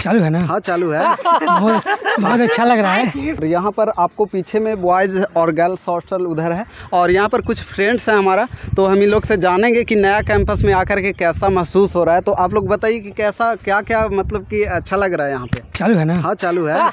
चालू है ना? हाँ चालू है। बहुत अच्छा लग रहा है। यहाँ पर आपको पीछे में बॉयज़ और गर्ल्स हॉस्टल उधर है और यहाँ पर कुछ फ्रेंड्स हैं हमारा, तो हम इन लोग से जानेंगे कि नया कैंपस में आकर के कैसा महसूस हो रहा है। तो आप लोग बताइए कि कैसा क्या क्या मतलब कि अच्छा लग रहा है यहाँ पे। चालू है ना? हाँ चालू है।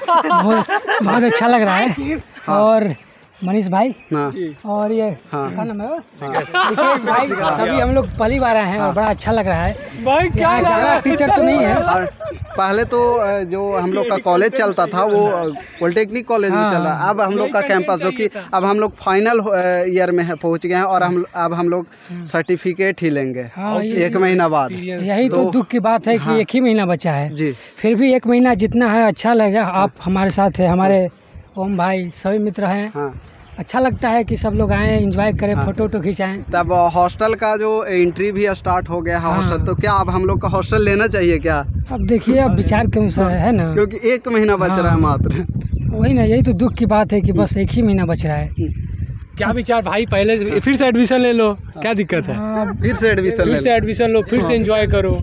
बहुत अच्छा लग रहा है। और मनीष भाई हाँ और ये क्या नाम है विकेश भाई, सभी हम लोग पहली बार आए हैं और बड़ा अच्छा लग रहा है भाई। क्या ज़्यादा टीचर तो नहीं है। और पहले तो जो हम लोग का कॉलेज चलता था वो पॉलिटेक्निक कॉलेज में चल रहा है। अब हम लोग का कैंपस जो कि अब हम लोग फाइनल ईयर में पहुंच गए हैं और अब हम लोग सर्टिफिकेट ही लेंगे 1 महीना बाद। यही तो दुख की बात है कि 1 ही महीना बचा है जी। फिर भी 1 महीना जितना है अच्छा लगेगा। आप हमारे साथ है, हमारे ओम भाई सभी मित्र हैं। हाँ अच्छा लगता है कि सब लोग आए एंजॉय करें, फोटो वोटो खिंचाएं। तब हॉस्टल का जो एंट्री भी स्टार्ट हो गया है हॉस्टल, तो क्या अब हम लोग का हॉस्टल लेना चाहिए क्या? अब देखिए, अब विचार के अनुसार है ना, क्योंकि 1 महीना बच रहा है मात्र। वही ना, यही तो दुख की बात है कि बस 1 ही महीना बच रहा है। क्या विचार भाई, पहले फिर से एडमिशन ले लो, क्या दिक्कत है? फिर से एडमिशन लो, फिर से एंजॉय करो।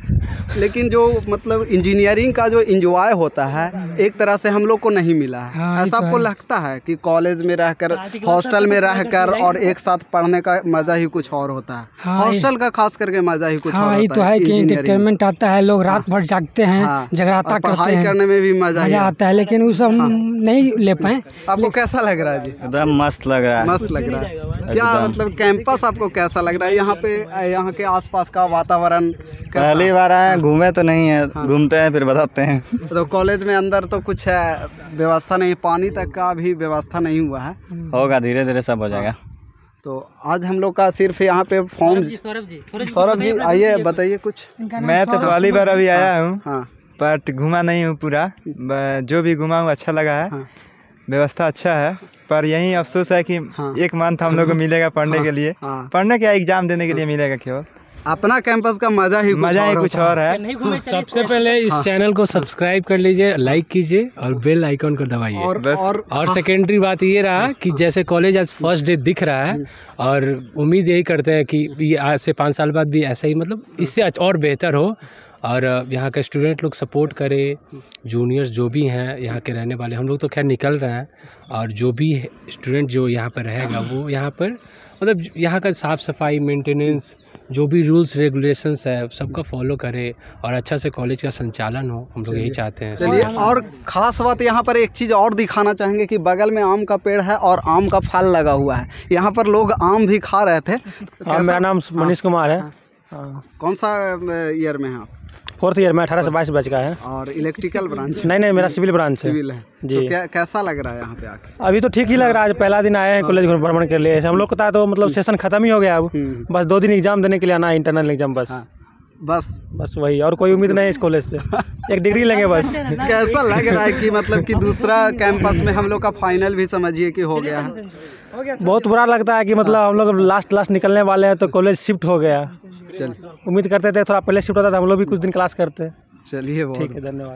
लेकिन जो मतलब इंजीनियरिंग का जो एंजॉय होता है एक तरह से हम लोग को नहीं मिला है। ऐसा आपको लगता है कि कॉलेज में रहकर, हॉस्टल में रहकर और एक साथ पढ़ने का मजा ही कुछ और होता है। हॉस्टल का खास करके मजा ही कुछ और होता है। तो है कि एंटरटेनमेंट आता है, लोग रात भर जागते हैं, जगराता करते हैं, पढ़ाई करने में भी मजा आता है, लेकिन वो सब नहीं ले पाए। आपको कैसा लग रहा है जी? एकदम मस्त लग रहा है। मस्त लग रहा है। क्या मतलब कैंपस आपको कैसा लग रहा है? यहाँ पे यहाँ के आसपास का वातावरण पहली बार आए, घूमे तो नहीं है, घूमते हैं फिर बताते हैं। तो कॉलेज में अंदर तो कुछ है व्यवस्था नहीं, पानी तक का भी व्यवस्था नहीं हुआ है। होगा, धीरे धीरे सब हो जाएगा। तो आज हम लोग का सिर्फ यहाँ पे फॉर्म। सौरभ जी आइए, बताइए कुछ। मैं तो पहली बार अभी आया हूँ, हाँ बट घूमा नहीं हूँ पूरा। जो भी घूमा हूँ अच्छा लगा है। व्यवस्था अच्छा है, पर यही अफसोस है कि 1 मंथ हम लोग को मिलेगा पढ़ने के लिए। पढ़ने क्या, एग्जाम देने के लिए मिलेगा केवल। अपना कैंपस का मजा ही कुछ और है। सबसे पहले इस चैनल को सब्सक्राइब कर लीजिए, लाइक कीजिए और बेल आइकॉन को दबाइए। और सेकेंडरी बात ये रहा कि जैसे कॉलेज आज फर्स्ट डे दिख रहा है और उम्मीद यही करते हैं कि ये आज से 5 साल बाद भी ऐसा ही, मतलब इससे और बेहतर हो और यहाँ के स्टूडेंट लोग सपोर्ट करें। जूनियर्स जो भी हैं यहाँ के रहने वाले, हम लोग तो खैर निकल रहे हैं, और जो भी स्टूडेंट जो यहाँ पर रहेगा वो यहाँ पर मतलब यहाँ का साफ़ सफाई, मेंटेनेंस, जो भी रूल्स रेगुलेशंस है सबका फॉलो करे और अच्छा से कॉलेज का संचालन हो। हम लोग यही चाहते हैं। चलिए, और ख़ास बात यहाँ पर एक चीज़ और दिखाना चाहेंगे कि बगल में आम का पेड़ है और आम का फल लगा हुआ है। यहाँ पर लोग आम भी खा रहे थे। मेरा नाम मनीष कुमार है। कौन सा ईयर में है आप? 4th ईयर में, 18 से 22 बैच का है। और इलेक्ट्रिकल ब्रांच? नहीं, मेरा सिविल ब्रांच है। सिविल है जी। तो कैसा लग रहा है यहाँ पे आके? अभी तो ठीक ही लग रहा है। पहला दिन आए हैं कॉलेज भ्रमण के लिए। हम लोग को था तो मतलब सेशन खत्म ही हो गया। अब बस 2 दिन एग्जाम देने के लिए आना है, इंटरनल एग्जाम। बस वही, और कोई उम्मीद नहीं है इस कॉलेज से। 1 डिग्री लेंगे बस। कैसा लग रहा है कि मतलब कि दूसरा कैंपस में हम लोग का फाइनल भी समझिए कि हो गया है? बहुत बुरा लगता है कि मतलब हम लोग लास्ट निकलने वाले हैं तो कॉलेज शिफ्ट हो गया। उम्मीद करते थे थोड़ा पहले शिफ्ट होता था, हम लोग भी कुछ दिन क्लास करते। चलिए, ठीक है, धन्यवाद।